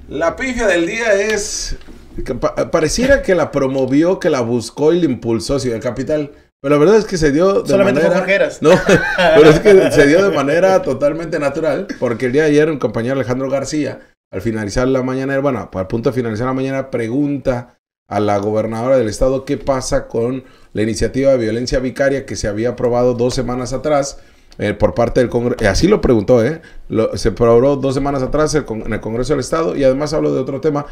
La pifia del día es... pareciera que la promovió, que la buscó y la impulsó Ciudad Capital. Pero la verdad es que se dio de solamente manera... Jorgeras. No, pero es que se dio de manera totalmente natural. Porque el día de ayer un compañero Alejandro García, al finalizar la mañana, bueno, al punto de finalizar la mañana, pregunta a la gobernadora del estado qué pasa con la iniciativa de violencia vicaria que se había aprobado 2 semanas atrás por parte del Congreso. Así lo preguntó, se aprobó 2 semanas atrás en el Congreso del Estado. Y además habló de otro tema.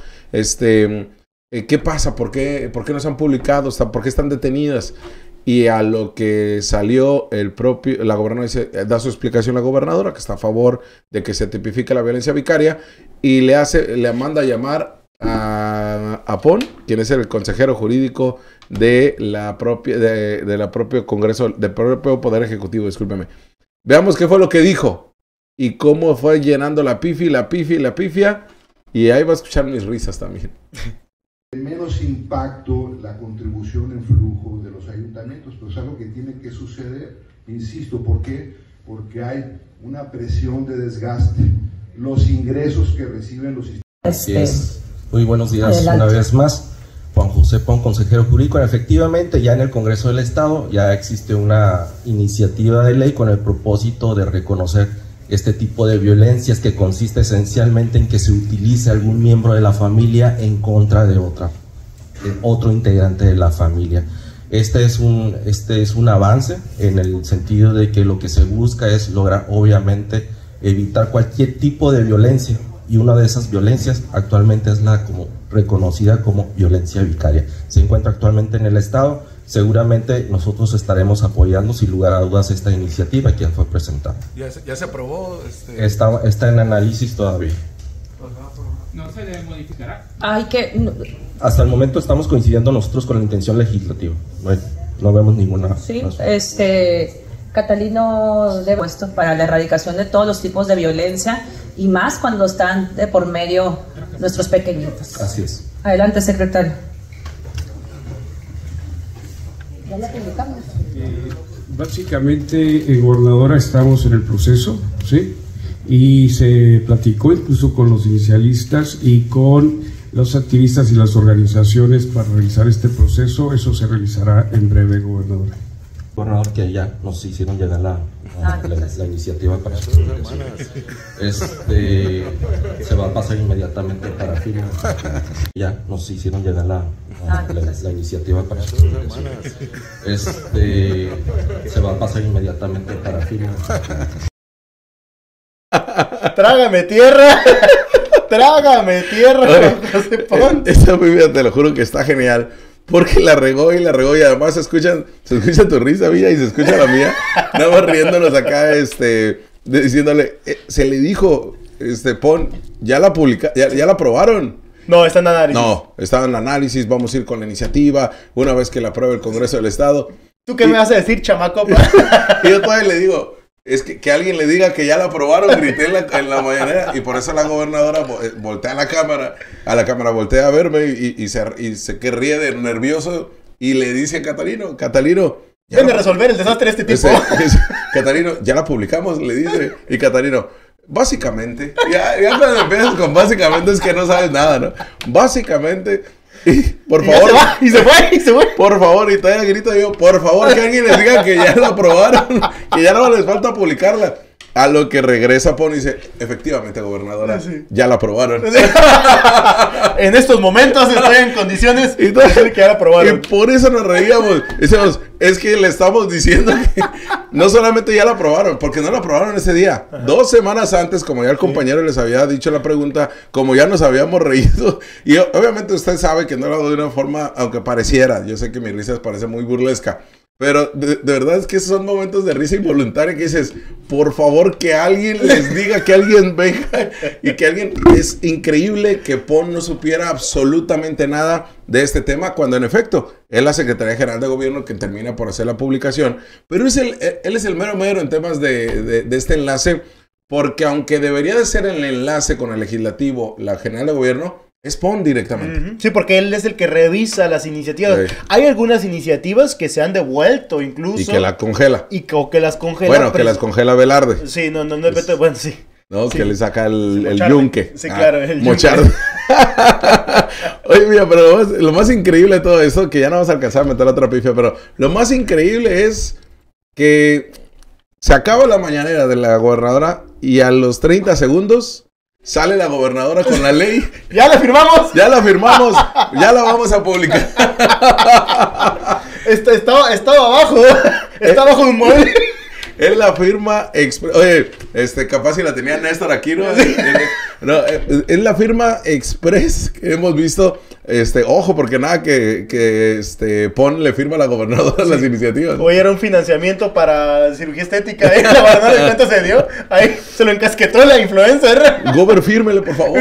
¿Qué pasa? ¿Por qué no se han publicado? ¿Por qué están detenidas? Y a lo que salió la gobernadora da su explicación la gobernadora, que está a favor de que se tipifique la violencia vicaria, y le manda a llamar a Pon, quien es el consejero jurídico de la propio Congreso, del propio Poder Ejecutivo, discúlpeme. Veamos qué fue lo que dijo y cómo fue llenando la pifia, y ahí va a escuchar mis risas también. Menos impacto la contribución en flujo de los ayuntamientos, pero es algo que tiene que suceder, insisto, ¿por qué? Porque hay una presión de desgaste, los ingresos que reciben los sistemas. Así es. Muy buenos días. Adelante. Una vez más, Juan José Pon, consejero jurídico. Efectivamente, ya en el Congreso del Estado ya existe una iniciativa de ley con el propósito de reconocer este tipo de violencias, que consiste esencialmente en que se utilice algún miembro de la familia en contra de otro integrante de la familia. Este es un avance en el sentido de que lo que se busca es lograr, obviamente, evitar cualquier tipo de violencia, y una de esas violencias actualmente es la reconocida como violencia vicaria. Se encuentra actualmente en el Estado. Seguramente nosotros estaremos apoyando sin lugar a dudas esta iniciativa que ya fue presentada. ¿Ya se aprobó? Está en análisis todavía. ¿No se le modificará? Hasta el momento estamos coincidiendo nosotros con la intención legislativa. No vemos ninguna... Sí, Catalino de puesto para la erradicación de todos los tipos de violencia, y más cuando están de por medio nuestros pequeñitos. Así es. Adelante, secretario. ¿Ya la publicamos? Básicamente, gobernadora, estamos en el proceso, ¿sí? Y se platicó incluso con los inicialistas y con los activistas y las organizaciones para realizar este proceso. Eso se realizará en breve, gobernadora. Gobernador, que ya nos hicieron llegar la iniciativa para su publicación. Se va a pasar inmediatamente para firma. Ya nos hicieron llegar la iniciativa para su publicación. Se va a pasar inmediatamente para firma. Trágame tierra. Trágame tierra, José Pon. Esta pifia, te lo juro que está genial. Porque la regó y además se escucha tu risa, Villa, y se escucha la mía. Nada más riéndonos acá, diciéndole, se le dijo, Pon, ya la aprobaron. No, está en análisis. No, está en análisis, vamos a ir con la iniciativa, una vez que la apruebe el Congreso del Estado. ¿Tú qué me vas a decir, chamaco? Y yo todavía le digo, es que alguien le diga que ya la aprobaron, grité en la mañanera, y por eso la gobernadora voltea a la cámara voltea a verme y se que ríe de nervioso, y le dice a Catalino, ven a resolver el desastre de este tipo. Catalino, ya la publicamos, le dice, y Catalino, básicamente, ya cuando empiezas con básicamente es que no sabes nada, ¿no? Básicamente, por favor. Y se fue. Por favor, y todavía grito yo, por favor, que alguien les diga que ya la aprobaron, que ya no les falta publicarla. A lo que regresa Pon y dice, efectivamente, gobernadora, ya la aprobaron. Sí. En estos momentos estoy en condiciones de decir que ya la aprobaron. Y por eso nos reíamos. Decimos, es que le estamos diciendo que no solamente ya la aprobaron, porque no la aprobaron ese día. Ajá. 2 semanas antes, como ya el compañero les había dicho la pregunta, como ya nos habíamos reído. Y obviamente usted sabe que no lo hago de una forma, aunque pareciera. Yo sé que mi risa parece muy burlesca. Pero de verdad es que esos son momentos de risa involuntaria que dices, por favor que alguien les diga, que alguien venga y que alguien... Es increíble que Pon no supiera absolutamente nada de este tema, cuando en efecto es la Secretaría General de Gobierno que termina por hacer la publicación, pero él es el mero en temas de este enlace, porque aunque debería de ser el enlace con el Legislativo, la General de Gobierno, es Pon directamente. Sí, porque él es el que revisa las iniciativas. Sí. Hay algunas iniciativas que se han devuelto incluso. Y que la congela. O que las congela. Bueno, que las congela Velarde. Sí, no, bueno, sí. ¿no? Sí. Que le saca el Mocharde. yunque. Sí, claro, el Mocharde. Oye, mira, pero lo más increíble de todo eso, que ya no vamos a alcanzar a meter otra pifia, pero lo más increíble es que se acaba la mañanera de la gobernadora y a los 30 segundos sale la gobernadora con la ley. ¡Ya la firmamos! Ya la firmamos, ya la vamos a publicar. Estaba abajo. Estaba bajo un móvil. Es la firma Oye, capaz si la tenía Néstor aquí, ¿no? No, es la firma express que hemos visto. Ojo, porque nada que PON le firma a la gobernadora las iniciativas. Hoy era un financiamiento para cirugía estética. La gobernadora de cuánto se dio. Ahí se lo encasquetó la influencer. Gober, fírmele, por favor.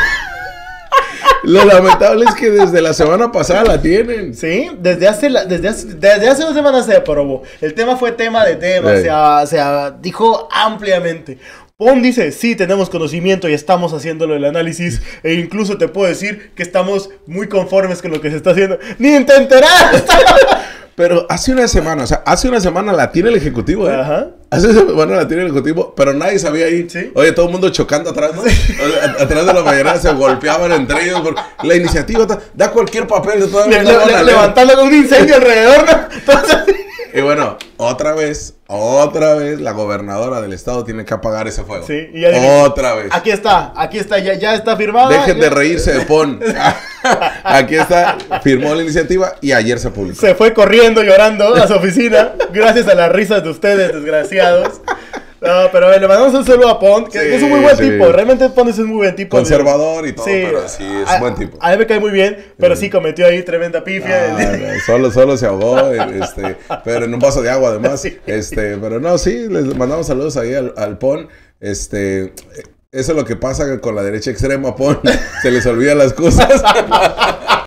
Lo lamentable es que desde la semana pasada la tienen. Sí, desde hace 2 semanas se aprobó. El tema fue tema de tema, se dijo ampliamente. PON dice, sí, tenemos conocimiento y estamos haciéndolo el análisis. E incluso te puedo decir que estamos muy conformes con lo que se está haciendo. ¡Ni te enteras! Pero hace una semana la tiene el Ejecutivo, ¿eh? Ajá. Hace una semana la tiene el Ejecutivo, pero nadie sabía ahí. ¿Sí? Oye, todo el mundo chocando atrás, ¿no? Atrás de la mañana se golpeaban entre ellos. La iniciativa da cualquier papel de toda levantando con un incendio alrededor, ¿no? Entonces... Y bueno, otra vez, la gobernadora del estado tiene que apagar ese fuego. Sí, y ya dije, otra vez. Aquí está, ya está firmada. Dejen de reírse de PON. Aquí está, firmó la iniciativa y ayer se publicó. Se fue corriendo, llorando a su oficina, gracias a las risas de ustedes, desgraciados. No, pero le mandamos un saludo a PON, que es un muy buen tipo. Realmente PON es un muy buen tipo. Conservador y todo, pero sí, es buen tipo. A mí me cae muy bien, pero sí cometió ahí tremenda pifia. Solo se ahogó, pero en un vaso de agua además. Pero no, sí, les mandamos saludos ahí al PON. Eso es lo que pasa con la derecha extrema, PON. Se les olvidan las cosas.